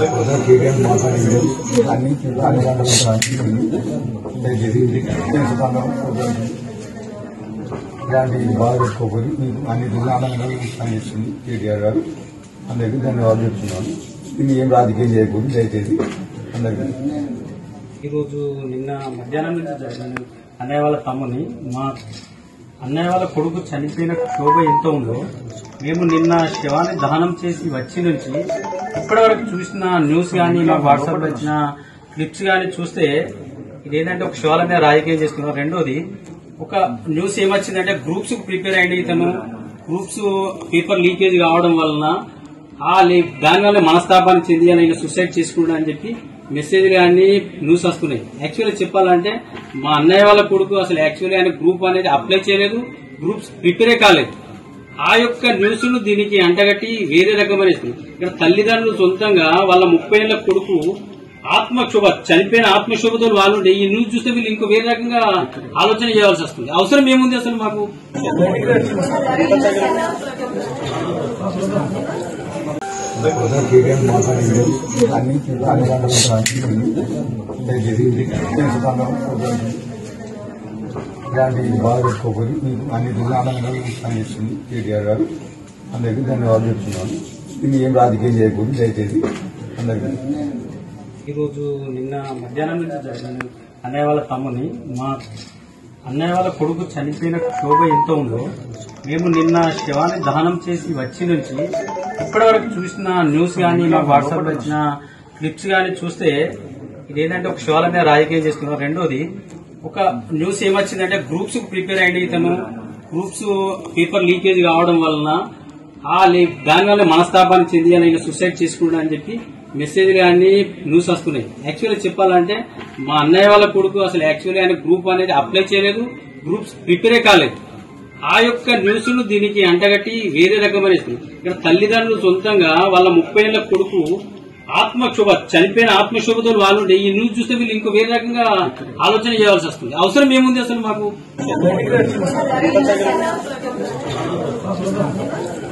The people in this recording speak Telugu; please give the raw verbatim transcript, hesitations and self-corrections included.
కేటీఎం మాట్లాడింది అన్ని అన్ని గంటల దయచేసి ఇలాంటి బాధ పెట్టుకోకపోయి మీకు అన్ని జిల్లాలంగా పనిచేస్తుంది కేటీఆర్ గారు. అందరికీ ధన్యవాదాలు చెప్తున్నాను. దీన్ని ఏం రాజకీయం చేయకూడదు దయచేసి అందరికీ. ఈరోజు నిన్న మధ్యాహ్నం నుంచి జరిగిన అన్నయ్య వాళ్ళ తమ్ముని మా అన్నయ్య వాళ్ళ కొడుకు చనిపోయిన క్షోభ ఎంత ఉందో మేము నిన్న శవాన్ని దహనం చేసి వచ్చి నుంచి ఇప్పటి వరకు చూసిన న్యూస్ కానీ మా వాట్సాప్ లో వచ్చిన క్లిప్స్ కానీ చూస్తే ఇదేంటంటే ఒక శవాల మీద రాజకీయం చేస్తున్నారు. రెండోది ఒక న్యూస్ ఏమొచ్చిందంటే గ్రూప్స్ ప్రిపేర్ అయ్యి ఇతను గ్రూప్స్ పేపర్ లీకేజ్ కావడం వలన ఆ దానివల్ల మనస్తాపాన్ని చెంది ఆయన సూసైడ్ చేసుకున్నాడు అని చెప్పి మెసేజ్ కానీ న్యూస్ వస్తున్నాయి. యాక్చువల్లీ చెప్పాలంటే మా అన్నయ్య వాళ్ళ కొడుకు అసలు యాక్చువల్లీ ఆయన గ్రూప్ అనేది అప్లై చేయలేదు, గ్రూప్స్ ప్రిపేరే కాలేదు. ఆ యొక్క న్యూస్ ను దీనికి అంటగట్టి వేరే రకమైన ఇక్కడ తల్లిదండ్రులు సొంతంగా వాళ్ళ ముప్పై ఏళ్ల కొడుకు ఆత్మక్షోభ చనిపోయిన ఆత్మక్షోభతో వాళ్ళు ఈ న్యూస్ చూస్తే వీళ్ళు ఇంకో వేరే రకంగా ఆలోచన చేయాల్సి వస్తుంది. అవసరం ఏముంది అసలు మాకు? కేటీఎం మాట్లాడింది అన్ని అన్ని గంటల దయచేసి ఇలాంటి బాధ పెట్టుకోకపోయి మీకు అన్ని జిల్లాలంగా పనిచేస్తుంది కేటీఆర్ గారు. అందరికీ ధన్యవాదాలు చెప్తున్నాను. దీన్ని ఏం రాజకీయం చేయకూడదు దయచేసి అందరికీ. ఈరోజు నిన్న మధ్యాహ్నం నుంచి జరిగిన అన్నయ్య వాళ్ళ తమ్ముని మా అన్నయ్య వాళ్ళ కొడుకు చనిపోయిన క్షోభ ఎంత ఉందో మేము నిన్న శవాన్ని దహనం చేసి వచ్చి నుంచి ఇప్పటి వరకు చూసిన న్యూస్ కానీ మా వాట్సాప్ లో వచ్చిన క్లిప్స్ కానీ చూస్తే ఇదేంటంటే ఒక శవాల మీద రాజకీయం చేస్తున్నారు. రెండోది ఒక న్యూస్ ఏమొచ్చిందంటే గ్రూప్స్ ప్రిపేర్ అయ్యి ఇతను గ్రూప్స్ పేపర్ లీకేజ్ కావడం వలన ఆ దానివల్ల మనస్తాపాన్ని చెంది ఆయన సూసైడ్ చేసుకున్నాడు అని చెప్పి మెసేజ్ కానీ న్యూస్ వస్తున్నాయి. యాక్చువల్లీ చెప్పాలంటే మా అన్నయ్య వాళ్ళ కొడుకు అసలు యాక్చువల్లీ ఆయన గ్రూప్ అనేది అప్లై చేయలేదు, గ్రూప్స్ ప్రిపేరే కాలేదు. ఆ యొక్క న్యూస్ ను దీనికి అంటగట్టి వేరే రకమైన ఇక్కడ తల్లిదండ్రులు సొంతంగా వాళ్ళ ముప్పై ఏళ్ల కొడుకు ఆత్మక్షోభ చనిపోయిన ఆత్మక్షోభతో వాళ్ళు ఈ న్యూస్ చూస్తే వీళ్ళు ఇంకో వేరే రకంగా ఆలోచన చేయాల్సి వస్తుంది. అవసరం ఏముంది అసలు మాకు?